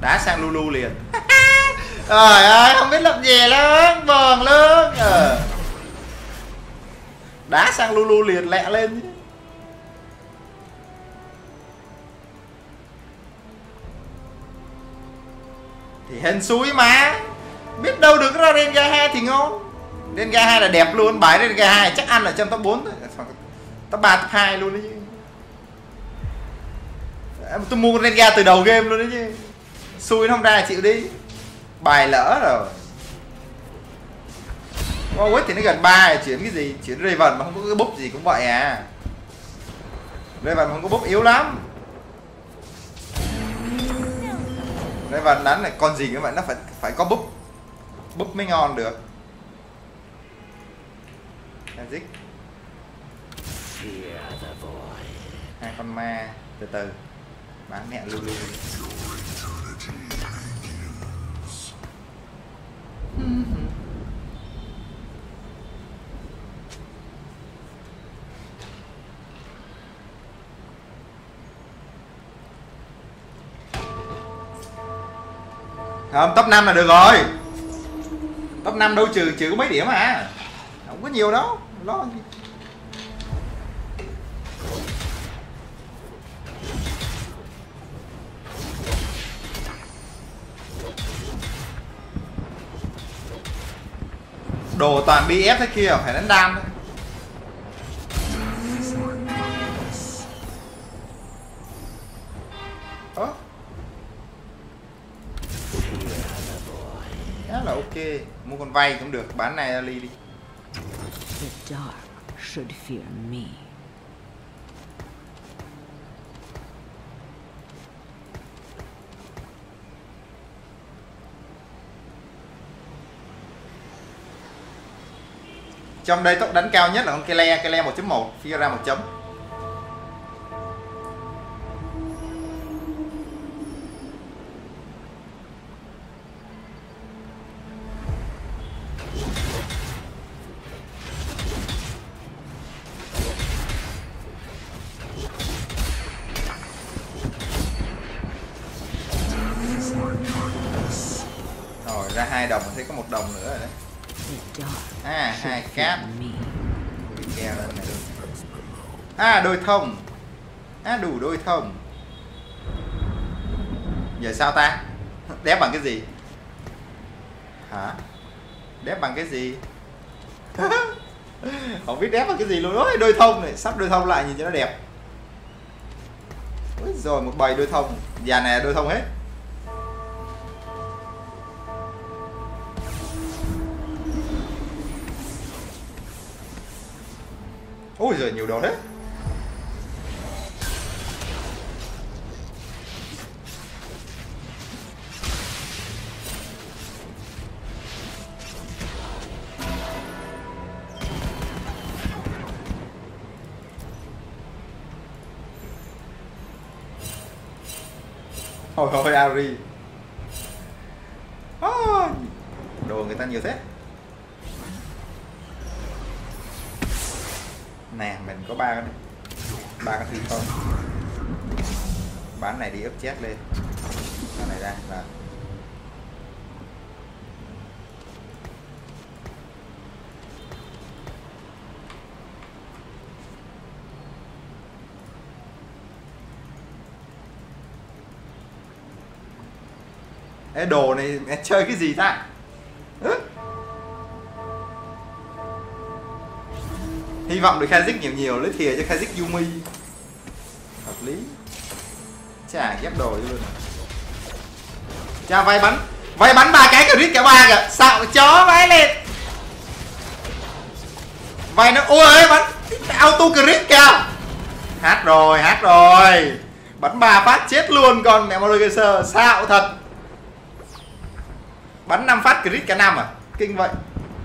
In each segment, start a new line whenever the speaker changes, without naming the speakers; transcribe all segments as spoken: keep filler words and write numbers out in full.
Đá sang Lulu liền. Trời ơi, không biết làm gì luôn, buồn luôn. Ờ. Đá sang Lulu liền lẹ lên. Thì hên xui mà. Biết đâu được ra Rengar hai thì ngon. Rengar hai là đẹp luôn, bài Rengar hai chắc ăn ở trong top bốn thôi. Top ba, top hai luôn đấy chứ. Tôi mua Rengar từ đầu game luôn đấy chứ. Xui nó không ra chịu đi. Bài lỡ rồi. Warwick thì nó gần ba rồi, chuyển cái gì? Chuyển Raven mà không có cái búp gì cũng vậy à. Raven không có búp yếu lắm. Raven đánh này con gì như vậy nó phải phải có búp. Búp mới ngon được. Magic. Hai con ma từ từ. Bán mẹ Lulu. Không, top năm là được rồi. Top năm đâu trừ trừ có mấy điểm à. Không có nhiều đâu. Lo gì. Đồ toàn bê ép thế kia, phải đánh đam thôi. Ơ. Khá là ok, mua con vay cũng được, bán này Ali đi.
The dark should fear me.
Trong đây tốc đánh cao nhất là con Kele, Kele một chấm một, phi ra một chấm. Rồi ra hai đồng, thấy có một đồng nữa rồi đấy. À, hai cáp. Lên này luôn. À, đôi thông. À, đủ đôi thông. Giờ sao ta? Đép bằng cái gì? Hả? Đép bằng cái gì? Không biết đép bằng cái gì luôn. Ôi, đôi thông này, sắp đôi thông lại nhìn cho nó đẹp. Ôi, rồi một bầy đôi thông. Dàn này là đôi thông hết. Ôi giời, nhiều đồ đấy. Hồi hồi Ari. Oh, đồ người ta nhiều thế. Nè, mình có ba cái ba cái phi không. Bán này đi ấp chết lên. Cái này ra là Ê, đồ này mẹ chơi cái gì ta? Hy vọng được Kha'Zix nhiều nhiều, lấy thìa cho Kha'Zix Yumi. Hợp lý. Chả ghép đồ luôn. Chà, vay bắn. Vay bắn ba cái crit cả ba kìa. Xạo chó vãi lên. Vay nó ôi bắn auto crit kìa. Hát rồi, hát rồi. Bắn ba phát chết luôn con mẹ Mordekaiser, xạo thật. Bắn năm phát crit cả năm à? Kinh vậy.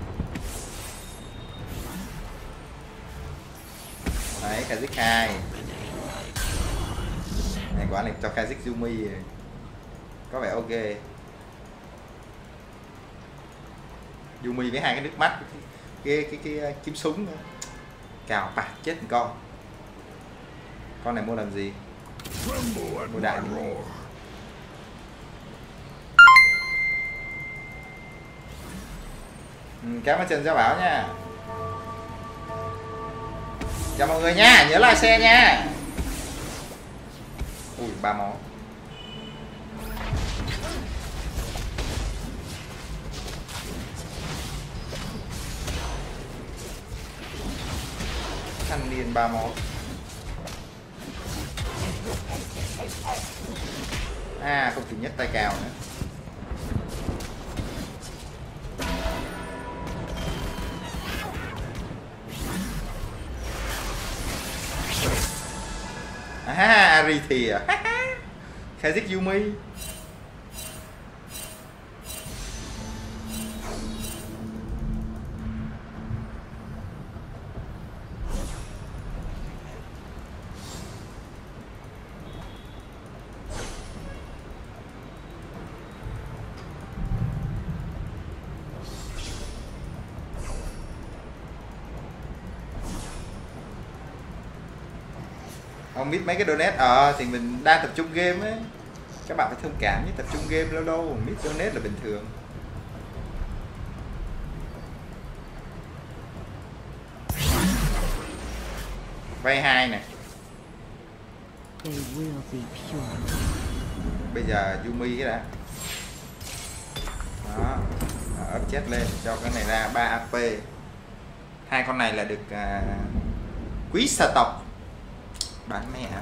Đấy, Kha'Zix hai. Này quá này cho Kha'Zix Yumi. Có vẻ ok. Yumi với hai cái nước mắt, cái cái cái, cái kiếm súng nữa. Cào bạc chết một con. Con này mua làm gì? Mua đại đi. Ừ, cảm ơn Trần Gia Bảo nha. Chào mọi người nha, nhớ like xe nha. Ui, ba máu. Thanh niên ba máu. À, không chỉ nhất tay cào nữa. À, Ari thì à. Kazik Yumi. Không biết mấy cái donate ờ à, thì mình đang tập trung game ấy, các bạn phải thông cảm với tập trung game lâu lâu biết donate là bình thường. Vay hai này. Bây giờ Yumi cái đã. Đó, ấp chết lên cho cái này ra ba a pê. Hai con này là được uh, quý sở tộc. Bán mẹ hả?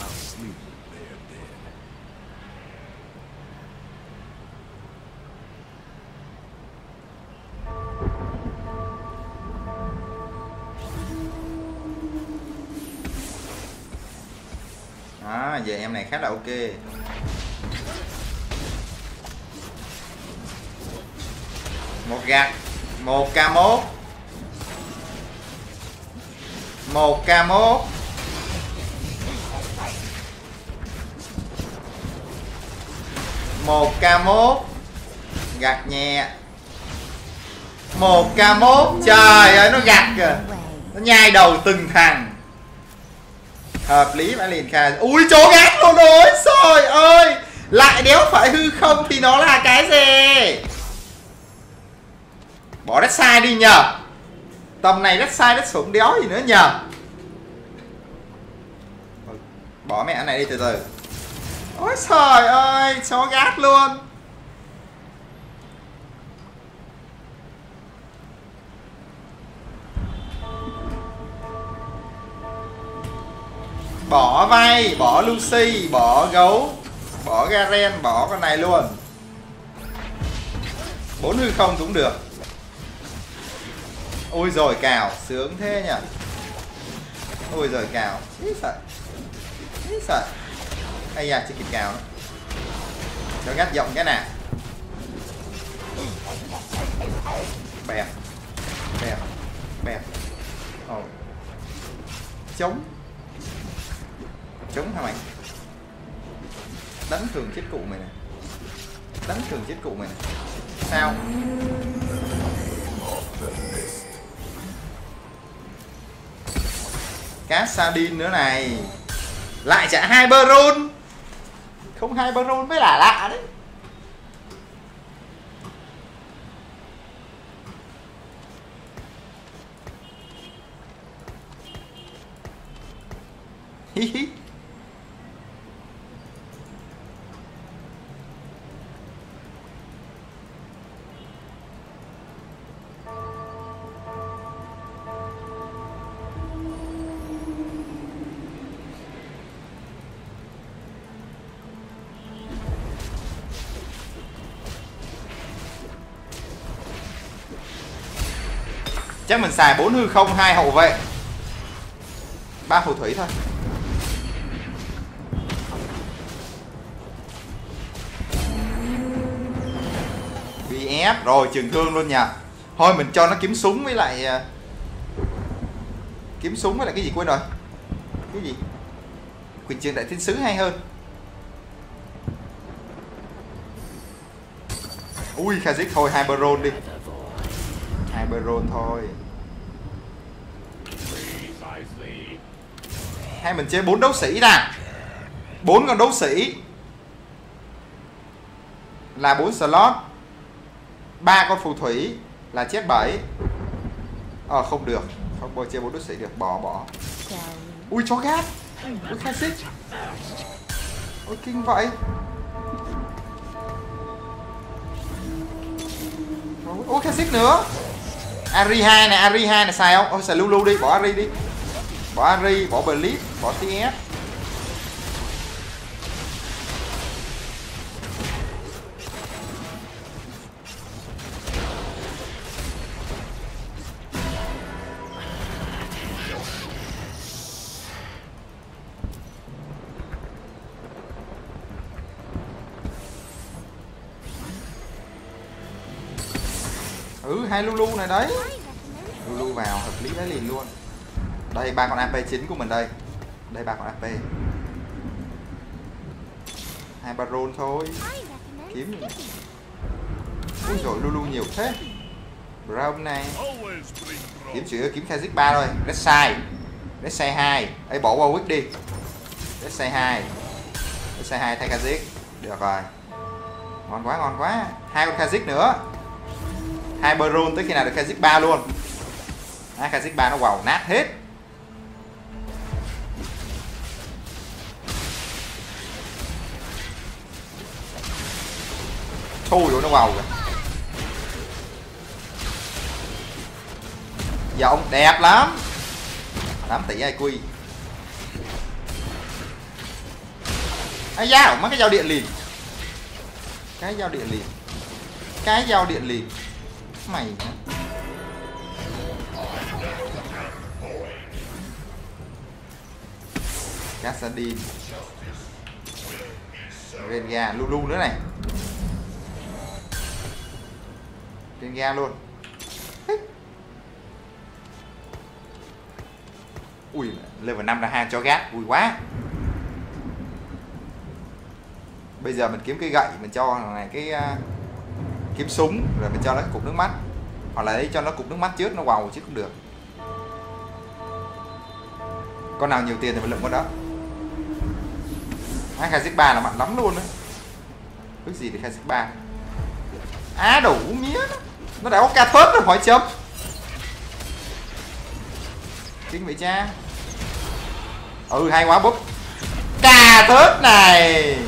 Đó, giờ em này khá là ok. Một gạt, một k một, một k một. Một k một. Gạt nhẹ. Một k một. Trời ơi, nó gạt kìa. Nó nhai đầu từng thằng. Hợp lý mà liền khai. Ui, chó gạt luôn rồi. Trời ơi. Lại đéo phải hư không thì nó là cái gì? Bỏ đất sai đi nhờ. Tầm này đất sai đất sủng đéo gì nữa nhờ. Bỏ mẹ này đi từ từ. Ôi trời ơi, chó gát luôn. Bỏ vay, bỏ Lucy, bỏ gấu, bỏ Garen, bỏ con này luôn. Bốn hư không cũng được. Ôi rồi cào, sướng thế nhỉ. Ôi rồi cào. Ý sợ. Ý sợ. Ây da, chưa kịp cào nữa. Cho gắt giọng cái nào. Bẹp. Bẹp. Bẹp. Ồ. Chống. Chống hả mày? Đánh thường chết cụ mày nè. Đánh thường chết cụ mày nè. Sao? Cá sardine nữa này. Lại trả hai baron. Không hai baron mới là lạ đấy. Hi hi. Chắc mình xài bốn hư không, hai hậu vệ, ba phù thủy thôi. Bị ép rồi, trường thương luôn nhỉ. Thôi mình cho nó kiếm súng với lại kiếm súng với lại cái gì quên rồi. Cái gì? Quyền trường đại thiên sứ hay hơn. Ui, Kazik thôi, hai baron đi. Hai baron thôi. Hay mình chơi bốn đấu sĩ nè. Bốn con đấu sĩ là bốn slot, ba con phù thủy, Là chết bảy. Ờ không được. Không bôi chơi bốn đốt sĩ được. Bỏ bỏ. Ui chó gác. Ui Kha'Zix. Ôi kinh vậy. Ui Kha'Zix nữa. Ari hai này, Ari hai này xài không? Ôi xài Lulu đi, bỏ Ari đi. Bỏ Ari, bỏ Blitz, bỏ tê ét. Ừ, hai Lulu này đấy. Lulu vào hợp lý đấy liền luôn. Đây ba con a pê chính của mình đây. Đây ba con a pê. Hai Baron thôi. Kiếm. Ui rồi Lulu nhiều thế. Brown này. Kiếm chủ yếu kiếm Kha'Zix ba thôi. Rek'Sai. Rek'Sai hai. Ấy bỏ Warwick đi. Rek'Sai hai. Rek'Sai hai thay Kha'Zix. Được rồi. Ngon quá ngon quá. Hai con Kha'Zix nữa. Hai Baron tới khi nào được Kha'Zix ba luôn. À, Kha'Zix ba nó wow nát hết. Thôi rồi nó wow kìa. Giọng đẹp lắm. tám tỷ i quy. Ây da, mất cái dao điện liền. Cái dao điện liền. Cái dao điện liền. Mày Kassadin, Rengar, Lulu nữa này. Rengar luôn. Ui, level năm là hai cho gác, vui quá. Bây giờ mình kiếm cái gậy, mình cho này cái uh, kiếm súng, rồi mình cho nó cục nước mắt. Hoặc là lấy cho nó cục nước mắt trước, nó wow chứ cũng được. Con nào nhiều tiền thì mình lượm con đó. À, Kha'Zix ba là mạnh lắm luôn đấy. Ước gì thì Kha'Zix ba. Á à, đủ mía. Nó đã có ca thớt rồi hỏi chấm. Kinh vậy cha. Ừ hay quá búp. Ca thớt này.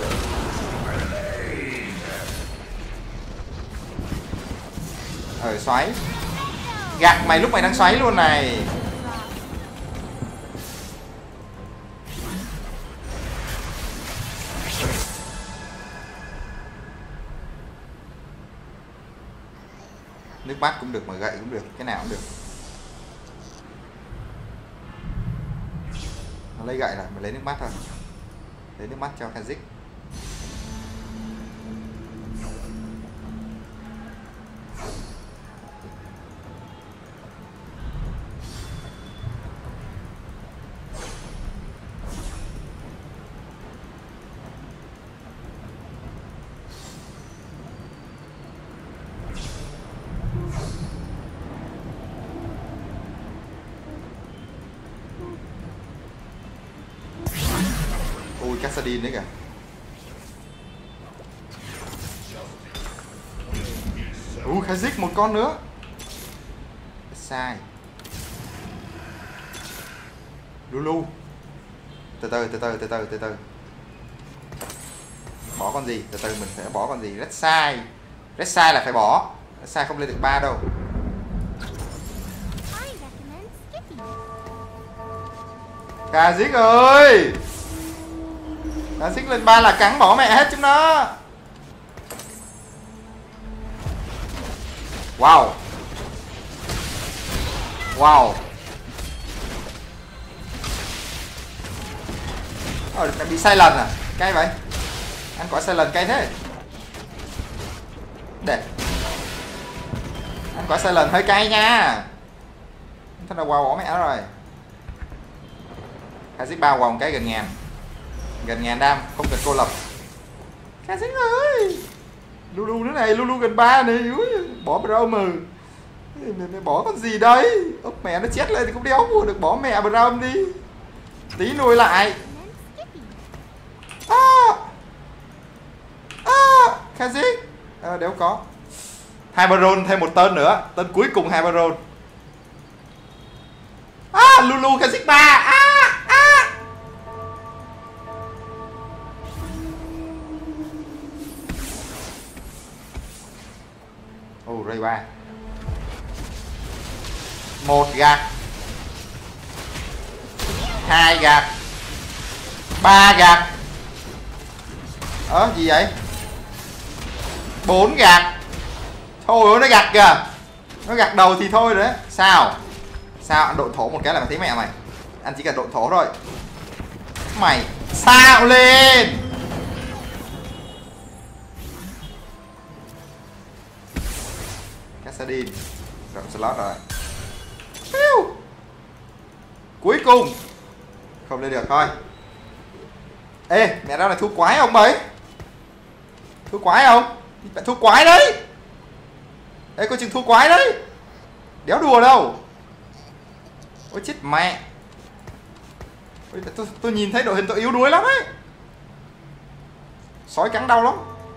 Ờ xoáy. Gạt mày lúc mày đang xoáy luôn này. Nước mắt cũng được mà gậy cũng được, cái nào cũng được. Nó lấy gậy là mình lấy nước mắt thôi. Lấy nước mắt cho Kha'Zix. Ui Kassadin đấy kìa. Ui Kha'Zix một con nữa. Sai. Lulu. Từ từ từ từ từ từ từ từ. Bỏ con gì? Từ từ mình phải bỏ con gì? Rek'Sai. Rek'Sai là phải bỏ. Rek'Sai không lên được ba đâu. Kha'Zix ơi. Kha'Zix lên ba là cắn bỏ mẹ hết chúng nó. Wow. Wow. Ờ, bị sai lần à? Cay vậy. Ăn quả sai lần cay thế. Để. Ăn quả sai lần hơi cay nha. Thật là wow bỏ mẹ rồi. Kha'Zix ba wow một cái gần ngàn. Gần ngàn đam, không cần cô lập. Kha'Zix ơi. Lulu nữa này, Lulu gần ba này. Ui, bỏ Braum mà. Mày bỏ con gì đấy? Ốc mẹ nó chết lên thì cũng đéo mua được, bỏ mẹ Braum đi. Tí nuôi lại. À. À, Kha'Zix. À, đéo có. Hai baron thêm một tên nữa, tên cuối cùng hai baron. À, Lulu Kha'Zix ba. À, à. Ồ, Ray ba. Một gạt. Hai gạt. Ba gạt. Ờ, gì vậy? Bốn gạt. Thôi nó gạt kìa. Nó gạt đầu thì thôi đấy. Sao? Sao anh độn thổ một cái là mày thấy mẹ mày. Anh chỉ cần độn thổ thôi. Mày sao lên. Cassadin rộng slot rồi. Phiu. Cuối cùng không lên được thôi. Ê mẹ ra là thua quái không bấy. Thua quái không? Thua quái đấy. Ê coi chừng thua quái đấy. Đéo đùa đâu. Ôi chết mẹ. Ôi, tôi, tôi nhìn thấy đội hình tôi yếu đuối lắm ấy. Sói cắn đau lắm.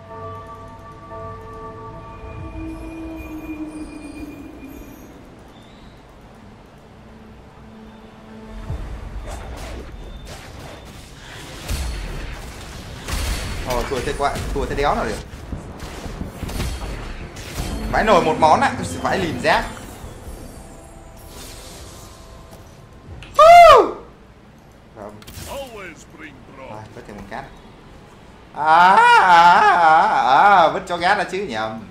Ồ thua thế quá. Thua thế đéo nào được. Phải nổi một món ạ. Tôi sẽ phải lìm rác. Rồi, vứt thêm một cát. À, à, à, à, vứt cho gát ra chứ nhầm.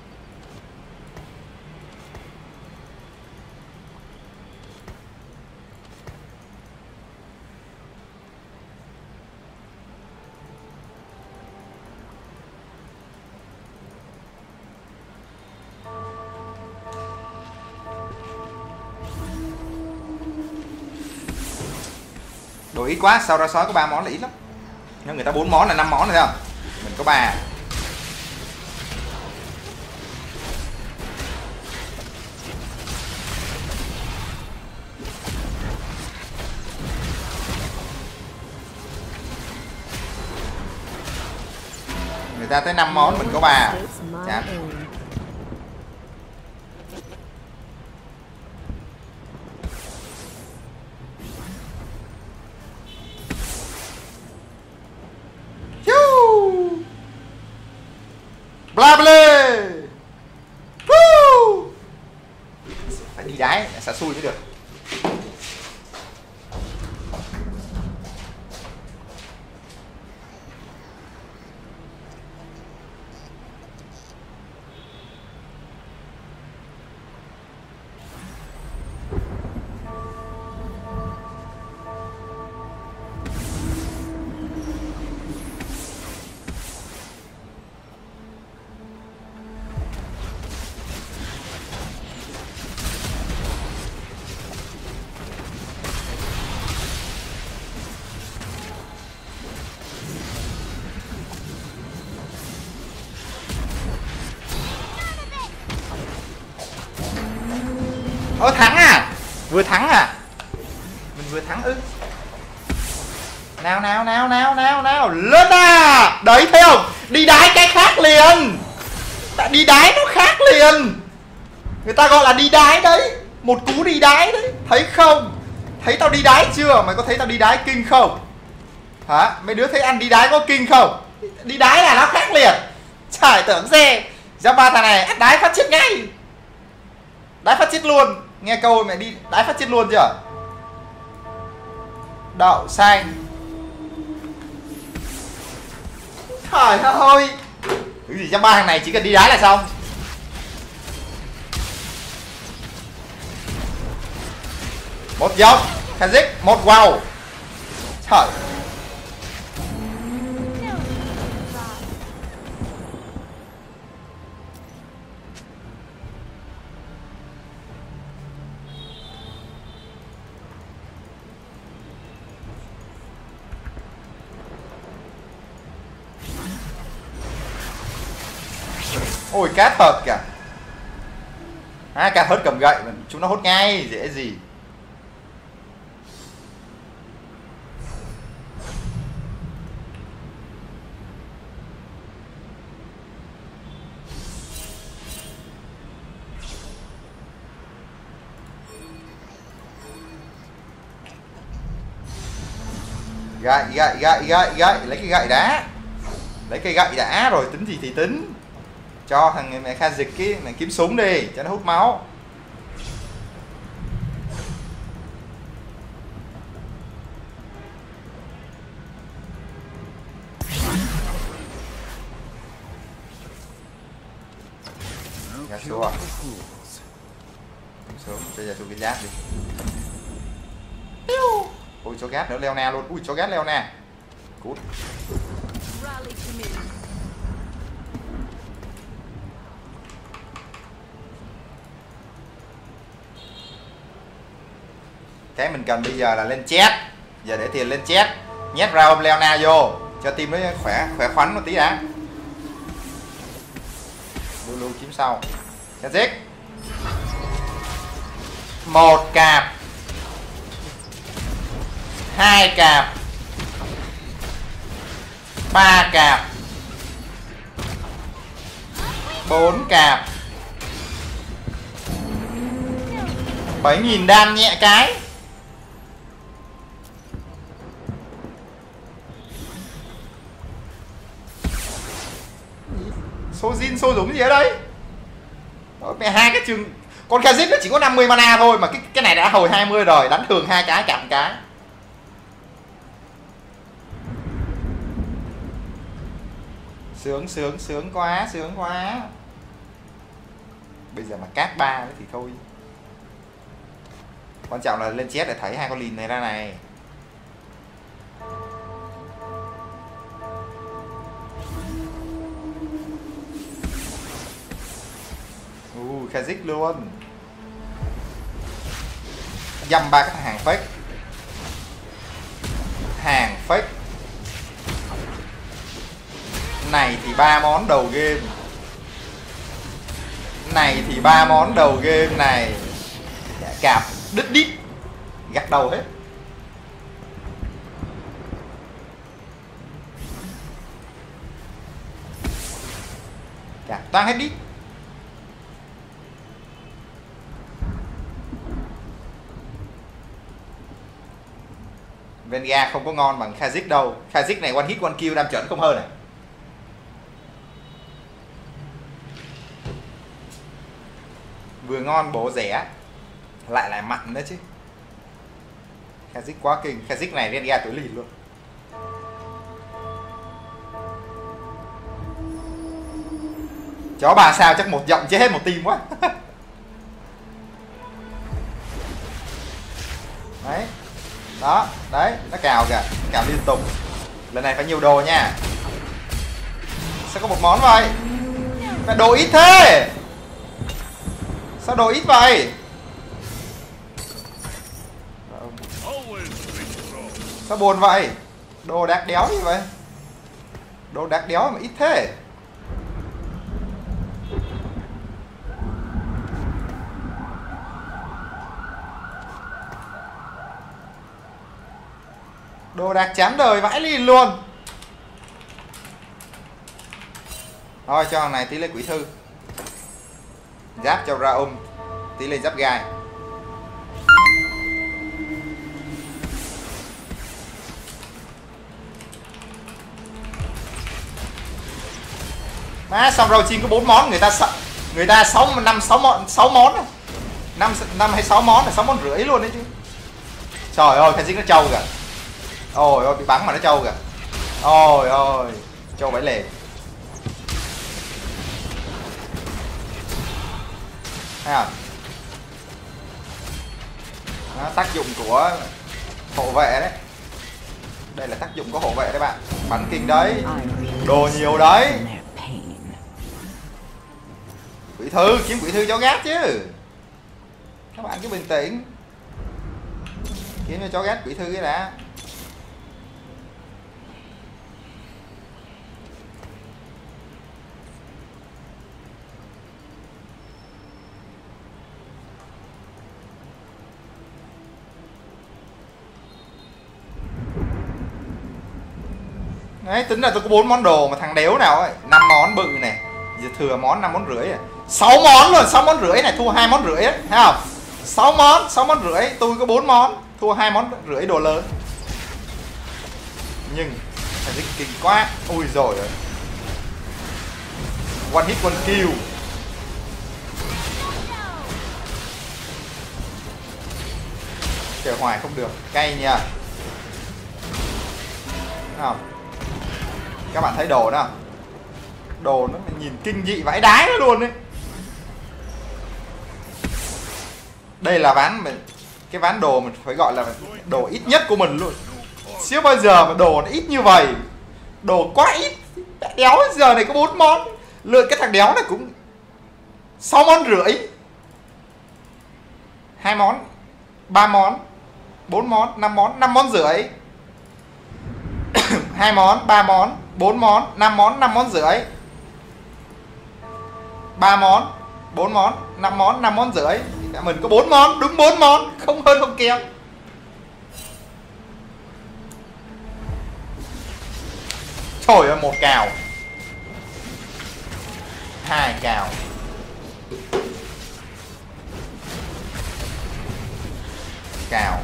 Đồ ít quá, sau ra sói có ba món là ít lắm. Nhưng người ta bốn món là năm món rồi thấy không? Mình có ba. Người ta tới năm món mình có ba. Chán. Bla bla. Phải đi đáy, sẽ xui mới được. Ơ thắng à? Vừa thắng à? Mình vừa thắng ư? Nào nào nào nào nào nào lên à! Đấy thấy không? Đi đái cái khác liền. Tại đi đái nó khác liền. Người ta gọi là đi đái đấy. Một cú đi đái đấy. Thấy không? Thấy tao đi đái chưa? Mày có thấy tao đi đái kinh không? Hả? Mấy đứa thấy anh đi đái có kinh không? Đi đái là nó khác liền. Trời tưởng xe. Ra ba thằng này đái phát chết ngay. Đái phát chết luôn. Nghe câu mẹ đi đái phát chết luôn chưa? Đậu xanh. Trời ơi. Cái gì trong ba thằng này chỉ cần đi đái là xong. Một dốc Kha'Zix, một wow. Trời. Ôi cát thật kìa. À, cát hớt cầm gậy mà chúng nó hốt ngay, dễ gì. Gậy gậy gậy gậy gậy, lấy cái gậy đã. Lấy cây gậy đã rồi tính gì thì tính. Cho thằng mẹ Kha'Zix cái này kiếm súng đi cho nó hút máu. Yasuo xuống cho Yasuo cái giáp đi. Ui chó gát nữa leo na luôn. Ui chó gát leo na. Cút. Cái mình cần bây giờ là lên chết. Giờ để tiền lên chết. Nhét ra ôm leo na vô cho team nó khỏe khỏe khoắn một tí đã. Lu lu kiếm sau. Kha'Zix. Một cạp. Hai cạp. Ba cạp. Bốn cạp. Bảy nghìn đam nhẹ cái. Số zin số dũng gì ở đây? Ôi, mẹ hai cái trường con Kha'Zix nó chỉ có năm mươi mana thôi mà cái cái này đã hồi hai mươi rồi, đánh thường hai cái chặn cái. Sướng sướng sướng quá, sướng quá. Bây giờ mà cát ba thì thôi. Quan trọng là lên chết để thấy hai con lìn này ra này. Uh, Kha'Zix luôn. Dăm ba cái hàng fake. Hàng fake. Này thì ba món đầu game. Này thì ba món đầu game này. Cạp đứt đít. Gặt đầu hết. Cạp toang hết đít. Venga không có ngon bằng Kha'Zix đâu. Kha'Zix này one hit one kill đam chuẩn không hơn này. Vừa ngon bổ rẻ. Lại lại mặn nữa chứ. Kha'Zix quá kinh. Kha'Zix này Venga tối lìn luôn. Chó bà sao chắc một giọng chết hết một team quá. Đấy. Đó, đấy, nó cào kìa, cào liên tục. Lần này phải nhiều đồ nha. Sao có một món vậy? Mà đồ ít thế. Sao đồ ít vậy? Sao buồn vậy? Đồ đạc đéo gì vậy? Đồ đạc đéo mà ít thế. Đồ đạc chán đời vãi lìn luôn. Thôi cho thằng này tí lên quỷ thư. Giáp cho ra ôm. Tí lên giáp gai. Má xong rồi chiên có bốn món. Người ta sợ. Người ta sáu năm sáu món sáu món. năm năm hay sáu món là sáu món rưỡi luôn đấy chứ. Trời ơi Kha'Zix nó trâu kìa. Ôi ôi bị bắn mà nó trâu kìa. Ôi ôi trâu bẫy lề. Thấy không? Đó, tác dụng của hộ vệ đấy. Đây là tác dụng của hộ vệ đấy bạn. Bắn kinh đấy. Đồ nhiều đấy. Quỷ thư, kiếm quỷ thư cho gát chứ. Các bạn cứ bình tĩnh. Kiếm cho chó gát quỷ thư cái đã. Đấy, tính là tôi có bốn món đồ mà thằng đéo nào ấy, năm món bự này, giờ thừa món năm món rưỡi à. sáu món luôn, sáu món rưỡi này, thua hai món rưỡi đấy, thấy không? sáu món, sáu món rưỡi, tôi có bốn món, thua hai món rưỡi đồ lớn. Nhưng thằng Rick kinh quá. Ui rồi ơi. One hit one kill. Kể hoài không được, cay nha. Không? Các bạn thấy đồ đó không? Đồ nó nhìn kinh dị vãi đái nó luôn đấy. Đây là ván mình, cái ván đồ mình phải gọi là đồ ít nhất của mình luôn. Chưa bao giờ mà đồ nó ít như vậy. Đồ quá ít. Đéo giờ này có bốn món. Lượt cái thằng đéo này cũng sáu món rưỡi. Hai món, ba món, bốn món, năm món, năm món rưỡi. Hai món, ba món, bốn món, năm món, năm món rưỡi. Ba món, bốn món, năm món, năm món rưỡi. Mình có bốn món, đúng bốn món, không hơn không kém. Trời ơi, một cào, hai cào, cào,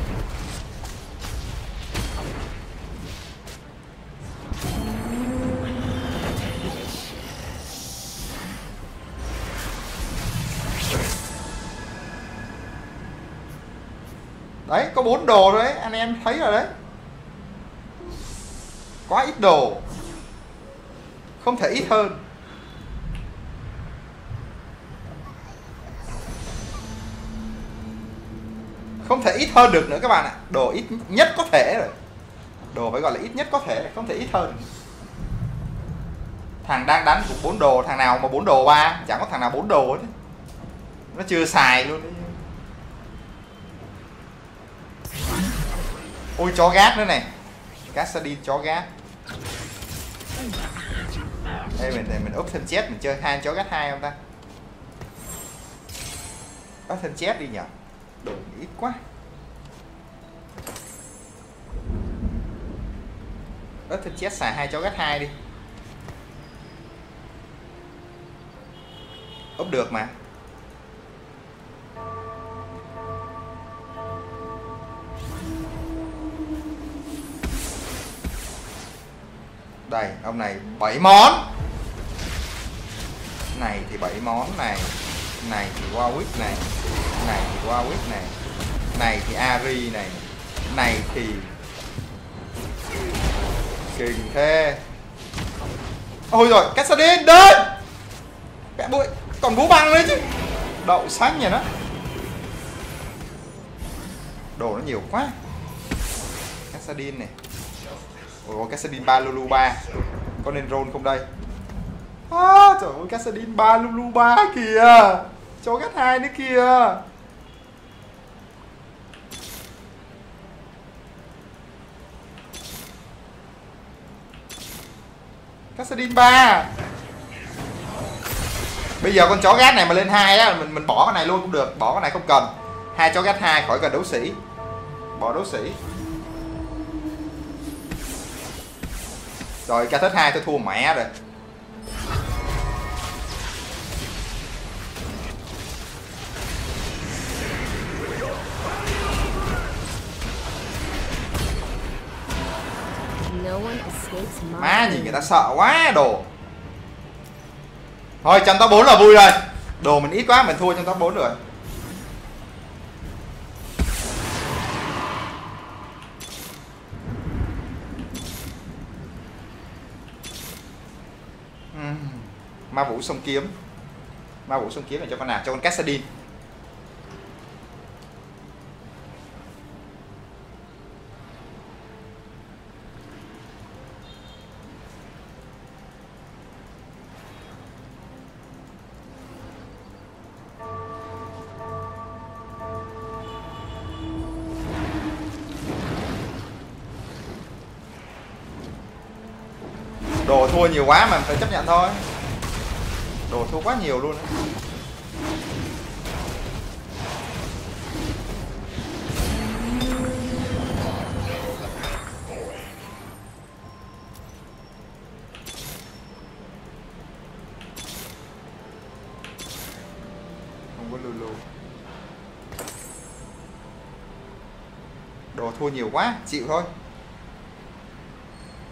đấy, có bốn đồ rồi đấy, anh em thấy rồi đấy. Quá ít đồ. Không thể ít hơn. Không thể ít hơn được nữa các bạn ạ. Đồ ít nhất có thể rồi. Đồ phải gọi là ít nhất có thể, không thể ít hơn. Thằng đang đánh cũng bốn đồ, thằng nào mà bốn đồ ba, chẳng có thằng nào bốn đồ hết. Nó chưa xài luôn đấy. Ôi chó gác nữa này. Cassadin chó gác. Đây mình mình úp thân chết, mình chơi hai chó gác hai không ta? Có thân chết đi nhở. Đồ ít quá. Úp thân chết xài hai chó gác hai đi. Úp được mà. Đây, ông này bảy món. Này thì bảy món này. Này thì Warwick này. Này thì Warwick này. Này thì Ari này. Này thì kinh thế. Ôi rồi, Cassadin đến. Mẹ bụi, còn bú băng đấy chứ. Đậu xanh nhỉ nó. Đồ nó nhiều quá. Cassadin này. Ôi, Cassadin ba Lulu ba. Có nên roll không đây? À, trời ơi, Cassadin ba Lulu ba kìa. Chó gắt hai nữa kìa. Cassadin ba. Bây giờ con chó gát này mà lên hai á, mình mình bỏ cái này luôn cũng được, bỏ cái này không cần. Hai chó gát hai khỏi cần đấu sĩ. Bỏ đấu sĩ. Rồi ca thết hai tôi thua mẹ rồi. Má nhìn người ta sợ quá đồ. Thôi trong top bốn là vui rồi. Đồ mình ít quá mình thua trong top bốn rồi. uhm. Ma vũ sông kiếm. Ma vũ sông kiếm này cho con nào? Cho con Cassadin. Đồ thua nhiều quá mà phải chấp nhận thôi. Đồ thua quá nhiều luôn. Không có Lulu. Đồ thua nhiều quá, chịu thôi.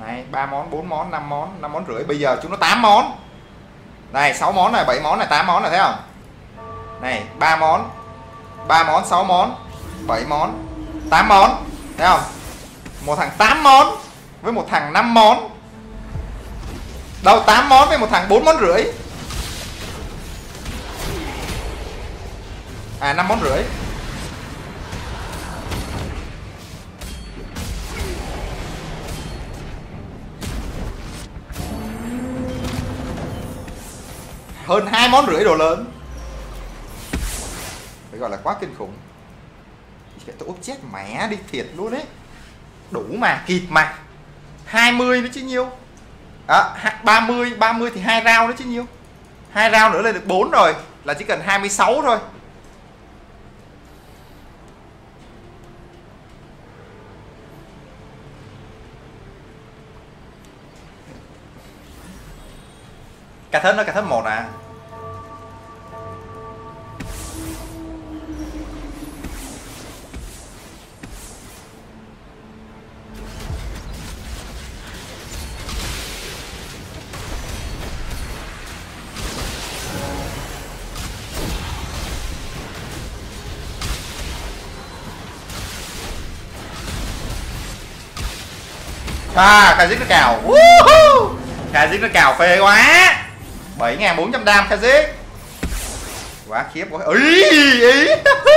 Này, ba món, bốn món, năm món, năm món rưỡi. Bây giờ chúng nó tám món. Này, sáu món này, bảy món này, tám món này, thấy không? Này, ba món, ba món, sáu món, bảy món, tám món, thấy không? Một thằng tám món với một thằng năm món. Đâu, tám món với một thằng bốn món rưỡi. À, năm món rưỡi. Hơn hai món rưỡi đồ lớn. Phải gọi là quá kinh khủng. Tôi úp chết mẹ đi thiệt luôn đấy. Đủ mà, kịp mà. Hai mươi nữa chứ nhiêu. À, ba mươi, ba mươi thì hai round nữa chứ nhiêu. Hai round nữa lên được bốn rồi. Là chỉ cần hai mươi sáu thôi. Cà thớt nó cà thớt một à. À, Kha'Zix nó cào. Uh-huh. Kha'Zix nó cào phê quá. bảy nghìn bốn trăm đam Kha'Zix. Quá khiếp quá. Ý, ý.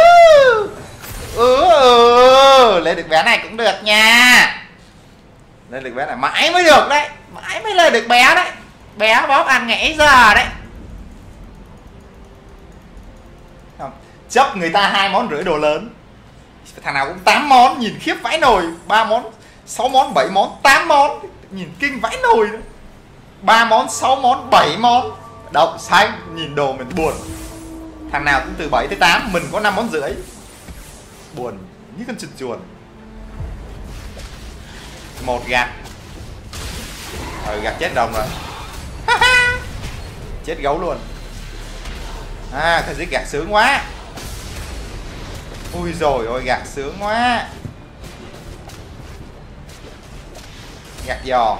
Ừ, ừ, lên được bé này cũng được nha. Lên được bé này mãi mới được đấy. Mãi mới lên được bé đấy. Bé bóp ăn ngày giờ đấy. Không. Chấp người ta hai món rưỡi đồ lớn. Thằng nào cũng tám món, nhìn khiếp vãi nồi. Ba món, sáu món, bảy món, tám món. Nhìn kinh vãi nồi nữa. Ba món, sáu món, bảy món. Đậu xanh, nhìn đồ mình buồn. Thằng nào cũng từ bảy tới tám, mình có năm món rưỡi. Buồn như con chuột chuồn. Một gạt. Ừ, gạt chết đồng rồi. Chết gấu luôn. À, Kha'Zix gạt sướng quá. Ui rồi ôi, gạt sướng quá. Gạt giò.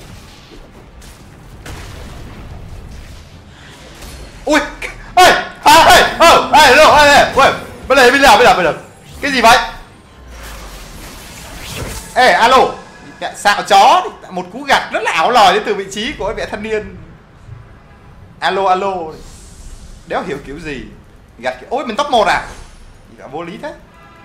Ui, ê, à, ê, ơ, ê, đâu, ê, ê, ui, bây giờ, bây giờ, bây giờ, bây giờ, cái gì vậy? Ê, alo, xạo chó, một cú gạt rất là ảo lòi đến từ vị trí của vị thanh niên. Alo, alo, đéo hiểu kiểu gì, gạt kiểu, ôi, mình top một à? Vô lý thế.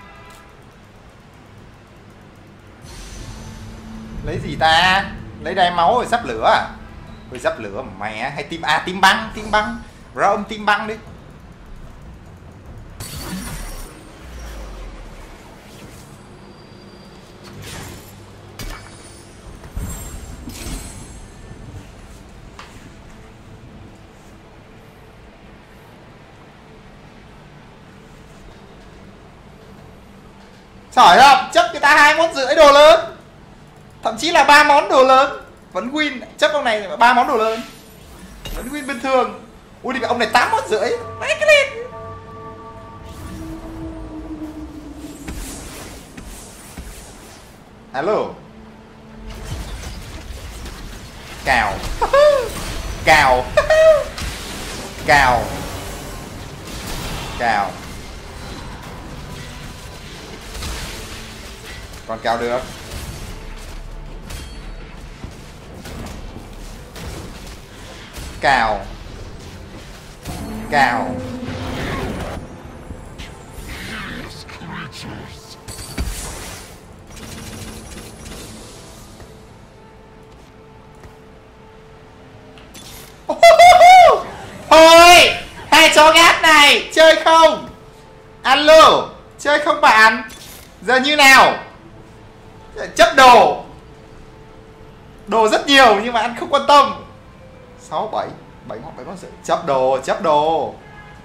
Lấy gì ta? Lấy đai máu rồi sắp lửa à? Rồi sắp lửa mẹ, hay tim, à, tim băng, tim băng. Ra ông tim băng đi. Trời không? Chấp người ta hai món rưỡi đồ lớn. Thậm chí là ba món đồ lớn. Vẫn win, chấp ông này ba món đồ lớn. Vẫn win bình thường. Ui, thì ông này tám món rưỡi. Đấy cái lên. Alo. Cào. Cào. Cào. Cào. Còn cào được. Cào. Cào. Thôi, hai chó gát này chơi không? Alo, chơi không bạn? Giờ như nào? Chấp đồ. Đồ rất nhiều nhưng mà anh không quan tâm. Sáu, bảy, bảy món, bảy món rưỡi. Chấp đồ, chấp đồ.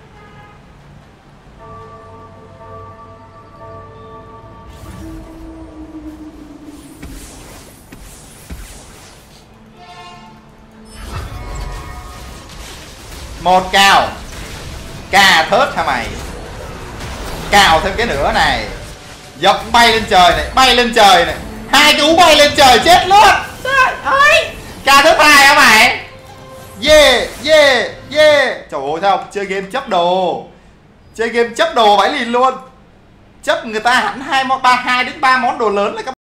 Một cào. Cà thớt hả mày? Cào thêm cái nữa này. Dọc bay lên trời này, bay lên trời này. Hai cái ú bay lên trời chết luôn. Ôi, ca thứ hai hả mày? Yeah, yeah, yeah. Trời ơi, thấy không? Chơi game chấp đồ. Chơi game chấp đồ vãi lìn luôn. Chấp người ta hẳn hai món ba hai đến ba món đồ lớn là các